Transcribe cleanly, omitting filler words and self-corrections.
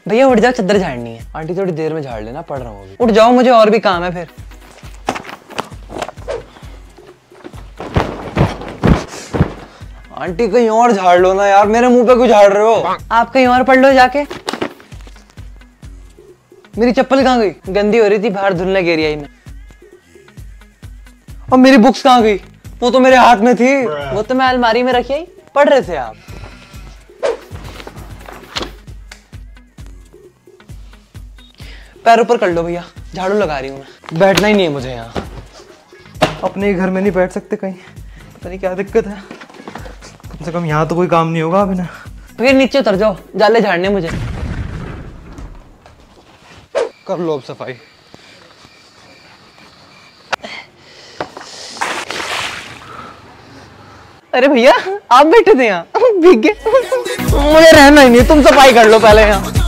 भैया उठ जाओ, चद्दर झाड़नी है। आंटी थोड़ी देर में झाड़ लेना, पढ़ रहा हूँ अभी। उठ जाओ, मुझे और भी काम है फिर। आंटी कहीं और झाड़ लो ना यार, मेरे मुंह पे क्यों झाड़ रहे हो? आप कहीं और पढ़ लो जाके। मेरी चप्पल कहाँ गई? गंदी हो रही थी, बाहर धुलने गिरी आई में। और मेरी बुक्स कहाँ गई? वो तो मेरे हाथ में थी। वो तो मैं अलमारी में रखी आई। पढ़ रहे थे आप? पैर ऊपर कर लो भैया, झाड़ू लगा रही हूँ मैं। बैठना ही नहीं है मुझे यहाँ। अपने ही घर में नहीं बैठ सकते कहीं? पता नहीं क्या दिक्कत है। कम से कम यहाँ तो कोई काम नहीं होगा अभी ना। फिर नीचे उतर जाओ, जाले झाड़ने मुझे। कर लो अब सफाई। अरे भैया आप बैठे थे यहाँ, भीग गए। मुझे रहना ही नहीं, तुम सफाई कर लो पहले यहाँ।